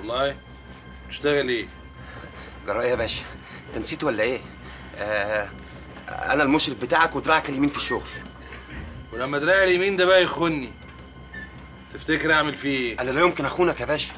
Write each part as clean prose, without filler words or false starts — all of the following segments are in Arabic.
والله. بتشتغل ايه؟ جرايه يا باشا، انت نسيت ولا ايه؟ انا المشرف بتاعك ودراعك اليمين في الشغل. ولما دراعي اليمين ده بقى يخوني تفتكر اعمل فيه ايه؟ انا لا يمكن اخونك يا باشا.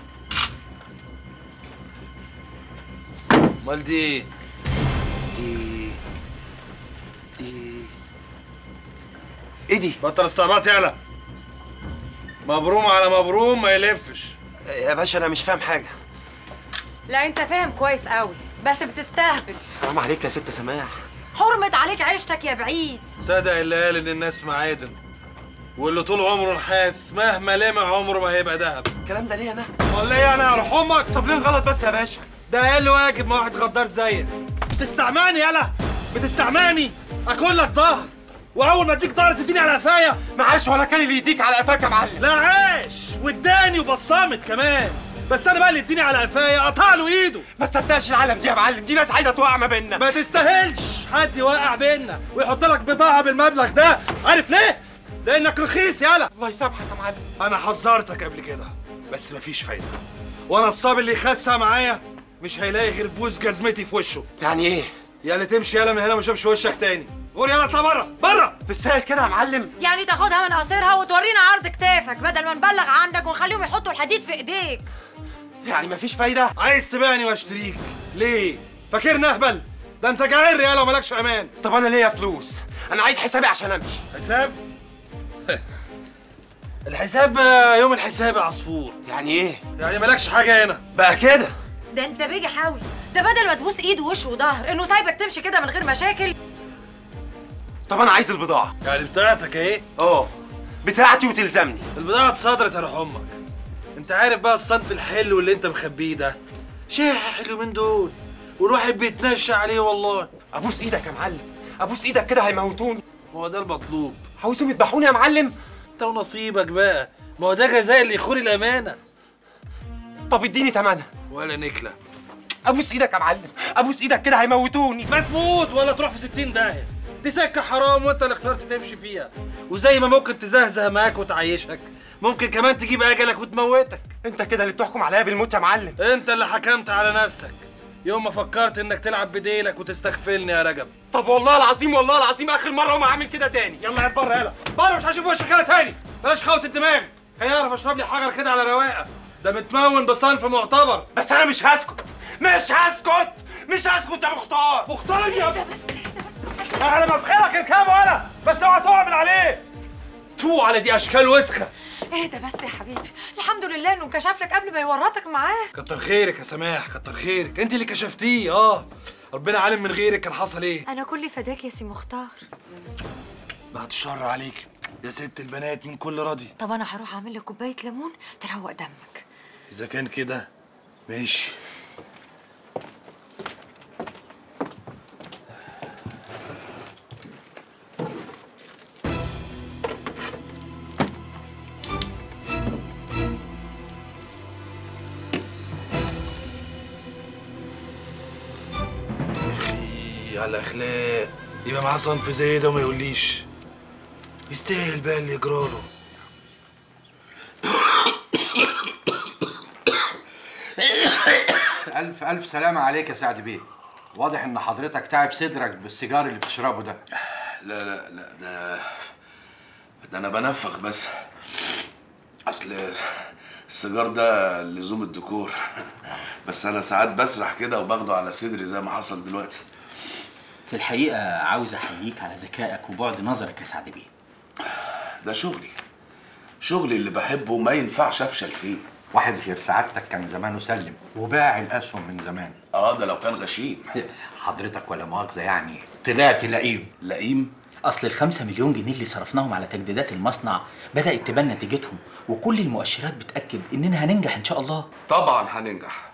امال دي ايه؟ دي دي ايه دي؟ بطل استعباط يالا. مبروم على مبروم ما يلفش. يا باشا انا مش فاهم حاجه. لا انت فاهم كويس قوي بس بتستهبل. حرام عليك يا ست سماح. حرمت عليك عيشتك يا بعيد. صدق اللي قال ان الناس معادن، واللي طول عمره نحاس مهما لمع عمره ما هيبقى دهب. الكلام ده ليه انا؟ امال ليه انا يا امك؟ طب ليه الغلط بس يا باشا؟ ده اقل واجب مع واحد غدار زيك. بتستعماني يالا، بتستعماني. اكل لك ظهر واول ما اديك ظهر تديني على قفايا. معاش ولا كان اللي يديك على قفاك يا معلم. لا عاش واداني وبصمت كمان، بس انا بقى اللي اديني على قفايا قطع له ايده. ما تصدقش العالم دي يا معلم، دي ناس عايزه توقع ما بيننا. ما تستاهلش حد يوقع بيننا ويحط لك بضاعه بالمبلغ ده. عارف ليه؟ لانك رخيص يالا. الله يسامحك يا معلم. انا حذرتك قبل كده بس مفيش فايده. وانا الصاب اللي يخسها معايا مش هيلاقي غير بوز جزمتي في وشه. يعني ايه؟ يا تمشي يالا من هنا ما اشوفش وشك تاني. قول يالا اطلع بره بره. بالسهل كده يا معلم؟ يعني تاخدها من قصيرها وتورينا عرض كتافك بدل ما نبلغ عنك ونخليهم يحطوا الحديد في ايديك. يعني مفيش فايده؟ عايز تبيعني واشتريك ليه؟ فاكرني اهبل؟ ده انت جعان يالا ومالكش امان. طب انا ليا فلوس، انا عايز حسابي عشان امشي. حساب؟ الحساب يوم الحساب يا عصفور. يعني ايه؟ يعني مالكش حاجه هنا بقى كده؟ ده انت بيجي حاوي، ده بدل ما تبوس ايد ووش وظهر انه سايبك تمشي كده من غير مشاكل. طب انا عايز البضاعه. يعني بتاعتك اهي؟ بتاعتي وتلزمني. البضاعه اتصدرت يا روح امك. انت عارف بقى الصنف الحلو اللي انت مخبيه ده شاح اليومين دول والواحد بيتنشى عليه والله. ابوس ايدك يا معلم، ابوس ايدك كده هيموتوني. ما هو ده المطلوب. عاوزهم يذبحوني يا معلم؟ انت ونصيبك بقى، ما هو ده جزاء اللي يخون الامانه. طب اديني تمنها. ولا نكله. ابوس ايدك يا معلم، ابوس ايدك كده هيموتوني. ما تموت ولا تروح في 60 داهيه. دي سكه حرام وانت اللي اخترت تمشي فيها، وزي ما ممكن تزهزه معاك وتعيشك ممكن كمان تجيب اجلك وتموتك. انت كده اللي بتحكم عليا بالموت يا معلم. انت اللي حكمت على نفسك يوم ما فكرت انك تلعب بديلك وتستغفلني يا رجب. طب والله العظيم والله العظيم اخر مره وما هعمل كده تاني. يلا قاعد بره يلا بره، مش هشوف وشك هنا تاني. بلاش خوت الدماغ، خليني اعرف اشرب لي حجر كده على رواقه. ده متمون بصنف معتبر. بس انا مش هسكت، مش هسكت، مش هسكت يا مختار. مختار يا انا ما بخيرك اركبه انا، بس اوعى تقع من عليه. تو على دي اشكال وسخه. ايه ده بس يا حبيبي، الحمد لله انه انكشف لك قبل ما يورطك معاه. كتر خيرك يا سماح، كتر خيرك، انت اللي كشفتيه. ربنا عالم من غيرك كان حصل ايه. انا كل فداك يا سي مختار. بعد الشر عليك يا ست البنات من كل راضي. طب انا هروح اعمل لك كوبايه ليمون تروق دمك. اذا كان كده ماشي. على الاخلاق يبقى معاه صنف زي ده وما يقوليش. يستاهل بقى اللي يجراله. ألف ألف سلامة عليك يا سعد بيه. واضح إن حضرتك تعب صدرك بالسيجار اللي بتشربه ده. لا لا لا ده أنا بنفخ بس. أصل السيجار ده لزوم الديكور، بس أنا ساعات بسرح كده وباخده على صدري زي ما حصل دلوقتي. في الحقيقة عاوز أحييك على ذكائك وبعد نظرك يا سعد بيه. ده شغلي اللي بحبه ما ينفعش أفشل فيه. واحد غير سعادتك كان زمانه سلم وباع الأسهم من زمان. ده لو كان غشيم. حضرتك ولا مؤاخذة يعني طلعت لئيم. لئيم؟ أصل ال5 مليون جنيه اللي صرفناهم على تجديدات المصنع بدأت تبان نتيجتهم، وكل المؤشرات بتأكد إننا هننجح إن شاء الله. طبعا هننجح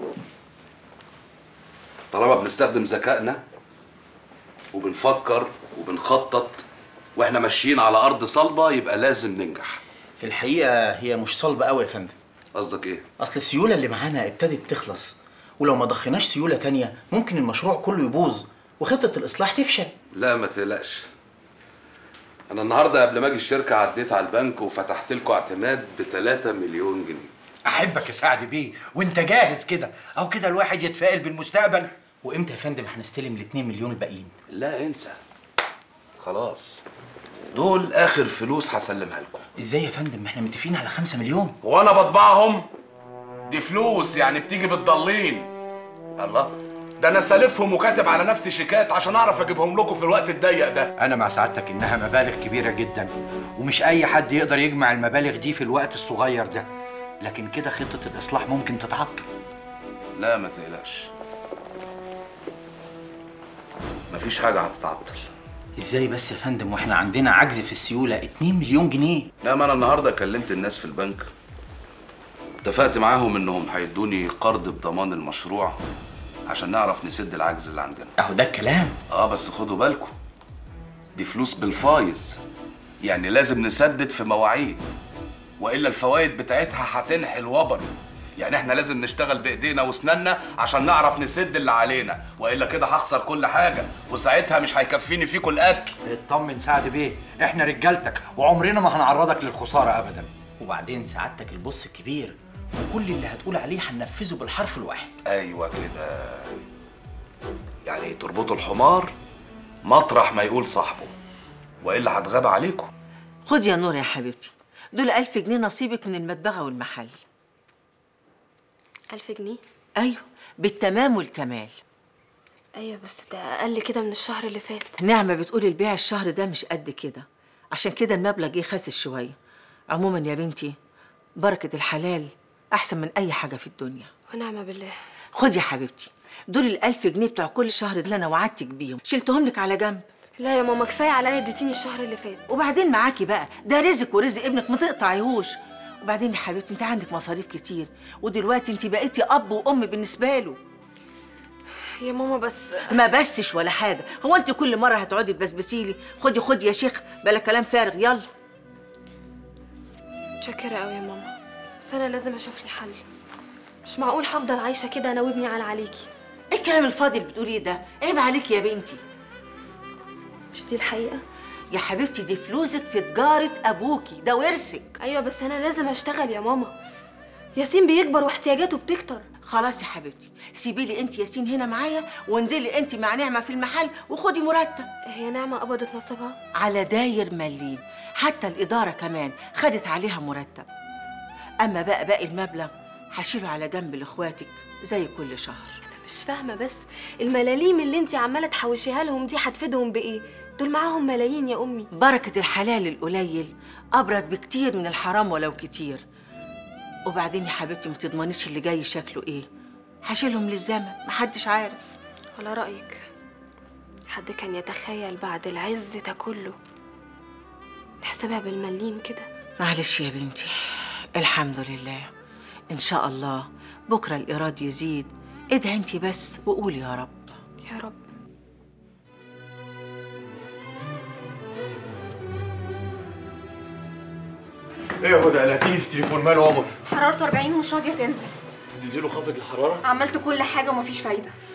طالما بنستخدم ذكائنا وبنفكر وبنخطط واحنا ماشيين على أرض صلبة، يبقى لازم ننجح. في الحقيقة هي مش صلبة قوي يا فندم. قصدك إيه؟ أصل السيولة اللي معانا ابتدت تخلص، ولو ما ضخناش سيولة تانية ممكن المشروع كله يبوظ وخطة الإصلاح تفشل. لا ما تقلقش، أنا النهارده قبل ما أجي الشركة عديت على البنك وفتحت لكم اعتماد ب3 مليون جنيه. احبك يا سعد بيه، وانت جاهز كده او كده الواحد يتفائل بالمستقبل. وامتى يا فندم هنستلم ال2 مليون الباقيين؟ لا انسى، خلاص دول اخر فلوس هسلمها لكم. ازاي يا فندم؟ ما احنا متفقين على 5 مليون. وانا بطبعهم؟ دي فلوس يعني بتيجي بالضالين. الله، ده انا سالفهم وكاتب على نفسي شيكات عشان اعرف اجيبهم لكم في الوقت الضيق ده. انا مع سعادتك انها مبالغ كبيره جدا، ومش اي حد يقدر يجمع المبالغ دي في الوقت الصغير ده، لكن كده خطه الاصلاح ممكن تتعطل. لا ما تقلقش، مفيش حاجه هتتعطل. ازاي بس يا فندم واحنا عندنا عجز في السيوله 2 مليون جنيه؟ لا، ما انا النهارده كلمت الناس في البنك، اتفقت معاهم انهم هيدوني قرض بضمان المشروع عشان نعرف نسد العجز اللي عندنا. اهو ده الكلام. بس خدوا بالكم، دي فلوس بالفايز، يعني لازم نسدد في مواعيد، والا الفوائد بتاعتها هتنحي الوبر. يعني احنا لازم نشتغل بايدينا واسناننا عشان نعرف نسد اللي علينا، والا كده هخسر كل حاجه، وساعتها مش هيكفيني فيكم الاكل. اطمن سعد بيه، احنا رجالتك وعمرنا ما هنعرضك للخساره ابدا. وبعدين سعادتك البص الكبير، وكل اللي هتقول عليه هننفذه بالحرف الواحد. ايوه كده، يعني تربطوا الحمار مطرح ما يقول صاحبه، والا هتغاب عليكم. خد يا نور يا حبيبتي، دول 1000 جنيه نصيبك من المدبغه والمحل. 1000 جنيه؟ ايوه بالتمام والكمال. ايوه بس ده اقل كده من الشهر اللي فات. نعمه بتقول البيع الشهر ده مش قد كده، عشان كده المبلغ جه خاسس شويه. عموما يا بنتي، بركه الحلال احسن من اي حاجه في الدنيا. ونعمه بالله. خد يا حبيبتي، دول ال1000 جنيه بتوع كل شهر اللي انا وعدتك بيهم، شلتهم لك على جنب. لا يا ماما، كفايه عليا، اديتيني الشهر اللي فات. وبعدين معاكي بقى، ده رزق ورزق ابنك ما تقطعيهوش. وبعدين يا حبيبتي انت عندك مصاريف كتير، ودلوقتي انت بقيتي اب وام بالنسبه له. يا ماما بس ما بسش ولا حاجه، هو انت كل مره هتقعدي تبسبسيلي؟ خدي خدي يا شيخ، بلا كلام فارغ، يلا. متشكره قوي يا ماما، بس انا لازم اشوف لي حل. مش معقول هفضل عايشه كده انا وابني عليكي. ايه الكلام الفاضي اللي بتقوليه ده؟ عيب عليكي يا بنتي. مش دي الحقيقه يا حبيبتي؟ دي فلوسك في تجاره ابوكي، ده ورثك. ايوه بس انا لازم اشتغل يا ماما، ياسين بيكبر واحتياجاته بتكتر. خلاص يا حبيبتي، سيبي لي انت ياسين هنا معايا، وانزلي انت مع نعمه في المحل وخدي مرتب. هي نعمه قبضت نصيبها؟ على داير مليم، حتى الاداره كمان خدت عليها مرتب. اما بقى باقي المبلغ هشيله على جنب لاخواتك زي كل شهر. انا مش فاهمه بس الملاليم اللي انت عماله تحوشيها لهم دي هتفيدهم بايه؟ دول معاهم ملايين يا امي. بركه الحلال القليل ابرك بكتير من الحرام ولو كتير. وبعدين يا حبيبتي ما تضمنيش اللي جاي شكله ايه، هشيلهم للزمن، محدش عارف. على رايك، حد كان يتخيل بعد العز ده كله تحسبها بالمليم كده؟ معلش يا بنتي، الحمد لله. ان شاء الله بكره الايراد يزيد، ادعي انتي بس وقولي يا رب. يا رب. ايه يا هدى، قلقتيني في التليفون، ماله عمر؟ حرارته 40 ومش راضيه تنزل. نديله خافض الحراره؟ عملت كل حاجه ومفيش فايده.